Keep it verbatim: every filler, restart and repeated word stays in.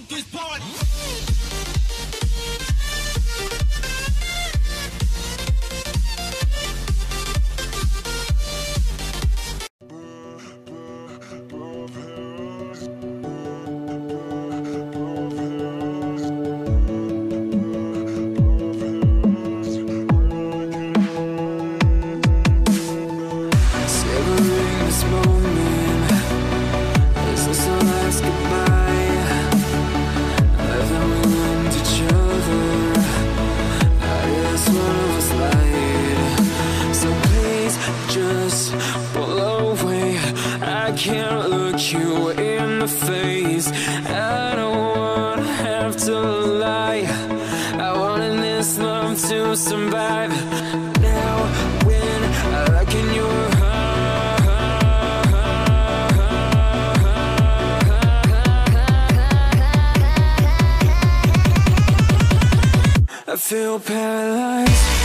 this party. Can't look you in the face. I don't wanna have to lie. I wanted this love to survive. Now when I look in your heart, I feel paralyzed.